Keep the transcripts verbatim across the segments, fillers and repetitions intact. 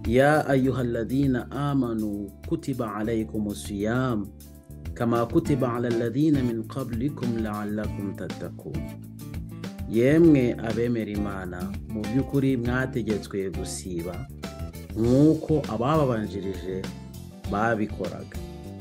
يا أيها الذين آمنوا كتب عليكم الصيام كما كتب على الذين من قبلكم لعلكم تتقون. yemwe abemera Imana mu by'ukuri mwategetswe gusiba nk'uko abababanjirije babikoraga.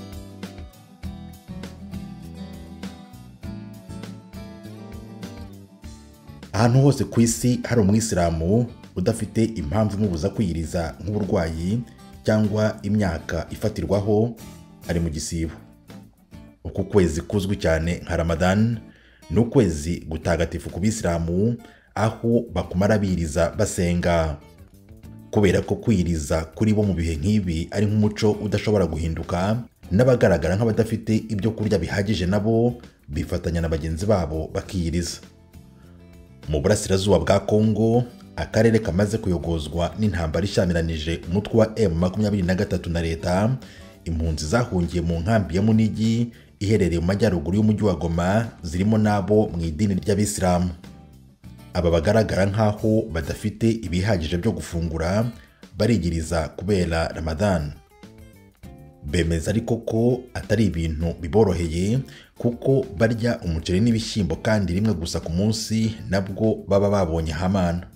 Ahantu hose ku isi hari umwisilamu udafite impamvu imubuza kwiyiriza nk'uburwayi cyangwa imyaka ifatirwaho ari mu gisibo. Uku kwezi kuzwi cyane nka Ramadan ni ukwezi gutagatifu ku bisilamu, aho bakumara biriza basenga. Kubera ko kwiriza kuri bo mu bihe nk'ibi ari nk'umuco udashobora guhinduka, n'abagaragara nk'abadafite ibyo kurya bihagije nabo bifatanya na bagenzi babo bakiyiriza. Mu burasirazuba bwa Kongo, akarere kamaze kuyogozwa n'intambara ishyamiranyije umutwe wa M makumyabiri na gatatu na leta, impunzi zahungiye mu nkambi ya Munigi iherereye mu majyaruguru y'umujyi wa Goma, zirimo nabo mu idini ry'Abisilamu. Aba bagaragara nk'aho badafite ibihagije byo gufungura, barigiriza kubera Ramadan. Bemeza ariko ko atari ibintu biboroheye, kuko barya umuceri n'ibishyimbo kandi rimwe gusa ku munsi nabwo baba babonye hamana.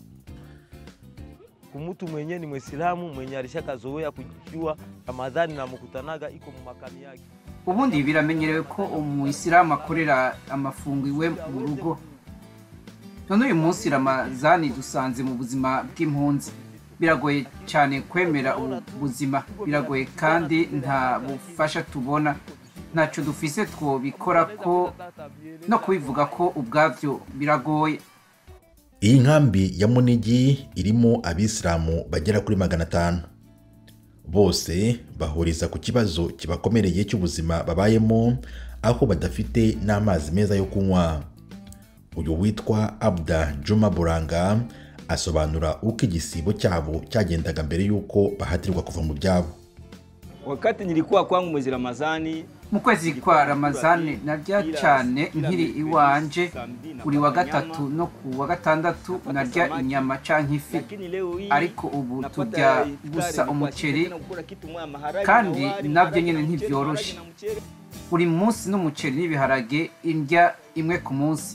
Mtu mwenye ni Muislamu mwenye alishakazoea kujua Ramadhani na mukutanaga iko mu makami yake. Ubundi biramenyerewe ko umuyisilamu akorera amafungo iwe mu rugo. None uyu munsi Ramazani dusanze mu buzima bw'impunzi. Biragoye cyane kwemera ubuzima, biragoye kandi nta bufasha tubona, ntacyo dufise twobikora ko no kubivuga ko ubwavyo biragoye. Iyi nkambi ya Munigi irimo abisilamu bagera kuri magana atanu. Bose bahuriza ku kibazo kibakomereye cy'ubuzima babayemo, aho badafite n'amazi meza yo kunywa. Uyu witwa Abda Juma Buranga asobanura uko igisibo cyabo cyagendaga mbere yuko bahatirwa kuva mu byabo. Wakati nilikuwa kwangu mwezi Ramazani, mu kwezi kwa Ramazani narya cyane nkiri iwanje, buri wa gatatu no ku wa gatandatu narya inyama canke ifi, ariko ubu turya gusa umuceri kandi nabyo nyene ntivyoroshe. Buri munsi n'umuceri n'ibiharage indya imwe ku munsi.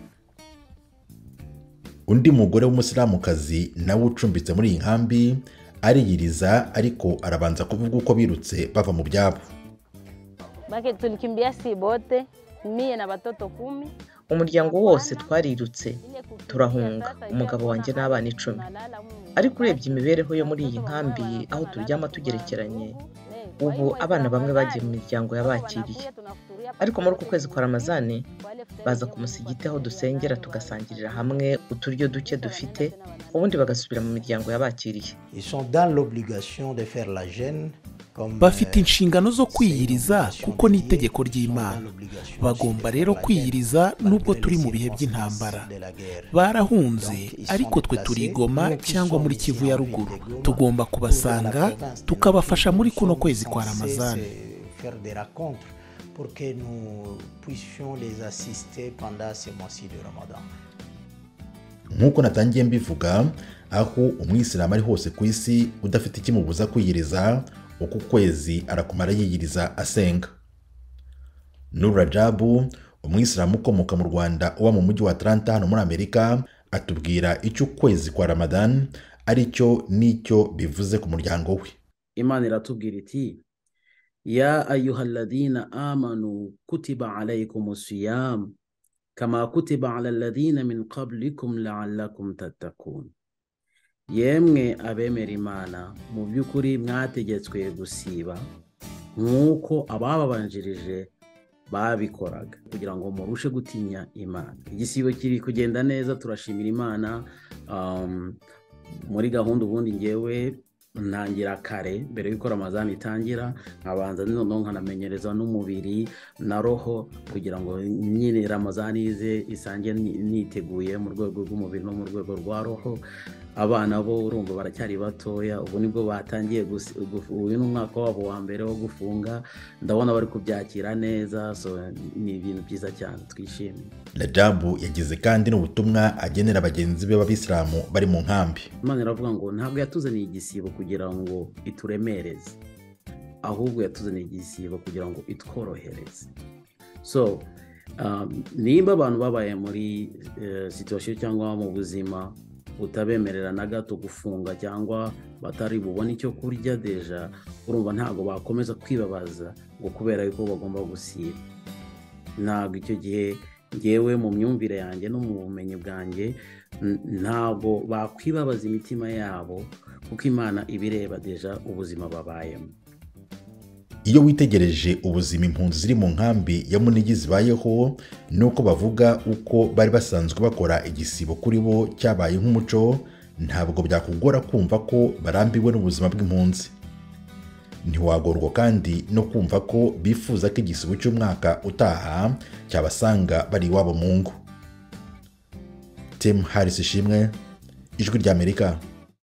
Undi mugore w'umusilamukazi nawe ucumbitse muri iyi nkambi ariyiriza, ariko arabanza kuvuga uko birutse bava mu byabo. Bake tulikimbia si bote mie na batoto kumi. Umuryango wose twarirutse turahunga, umugabo wanjye n'abana icumi. Ariko urebye imibereho yo muri iyi nkambi aho turyama tugerekeranye, ubu abana bamwe bagiye mu miryango yabakiriye. Ariko muri uku kwezi kwa Ramazani baza ku musigiti aho dusengera tugasangirira hamwe uturyo duke dufite, ubundi bagasubira mu miryango yabakiriye. Bafite inshingano zo kwiyiriza kuko ni itegeko ry'Imana. Bagomba rero kwiyiriza nubwo turi mu bihe by'intambara. Barahunze ariko twe turi Goma cyangwa muri Kivu ya ruguru. Tugomba kubasanga tukabafasha muri kuno kwezi kwa Ramazani. pour que nous puissions les assister pendant ces mois-ci de Ramadan. Nkuko natangiye mbivuga, aho umwisilamu ari hose ku isi udafite ikimubuza kwiyiriza, uku kwezi arakumara yiyiriza asenga. Nur Rajabu, umwisilamu ukomoka mu Rwanda uba mu mujyi wa Atlanta hano muri Amerika, atubwira icyo ukwezi kwa Ramadan ari cyo n'icyo bivuze ku muryango we. Imana iratubwira iti: Ya ayyuhalladhina amanu kutiba alaykumus siyam kama kutiba ala alladhina min qablikum la'allakum tattaqun. Yemwe abemera Imana, mu by'ukuri mwategetswe gusiba nkuko abababanjirije babikoraga, kugira ngo murushe gutinya Imana. Igisibo kiri kugenda neza, turashimira Imana. um, muri gahunda ubundi ngewe ntangira kare mbere yuko Ramazani itangira, nkabanza noneho nkanamenyereza n'umubiri na roho kugira ngo nyine Ramazani ize isange niteguye mu rwego rw'umubiri no mu rwego rwa roho. abana bo urumva baracyari batoya, ubu nibwo batangiye uyu ni umwaka wabo wa mbere wo gufunga, ndabona bari kubyakira neza, so ni ibintu byiza cyane twishimiye. Rajabu yagize kandi n'ubutumwa agenera bagenzi be b'Abisilamu bari mu nkambi. Imana iravuga ngo ntabwo yatuzaniye igisibo kugira ngo ituremereze, ahubwo yatuzaniye igisibo kugira ngo itworohereze. So um, nimba abantu babaye muri uh, situation cyangwa mu buzima utabemerera na gato gufunga cyangwa batari bubone icyo kurya deja, urumva ntago bakomeza kwibabaza ngo kubera yuko bagomba gusiba. Ntago icyo gihe ngewe mu myumvire yanjye no mu bumenyi bwanjye ntago bakwibabaza imitima yabo, kuko Imana ibireba deja ubuzima babayemo. Iyo witegereje ubuzima impunzi ziri mu nkambi ya Munigi zibayeho, nuko bavuga uko bari basanzwe bakora igisibo kuri bo cyabaye nk'umuco, ntabwo byakugora kumva ko barambiwe n'ubuzima bw'impunzi. Ntiwagorwa kandi no kumva ko bifuza ko igisibo cy'umwaka utaha cyabasanga bari iwabo mu ngo. Tim Harris Ishimwe, Ijwi ry'Amerika.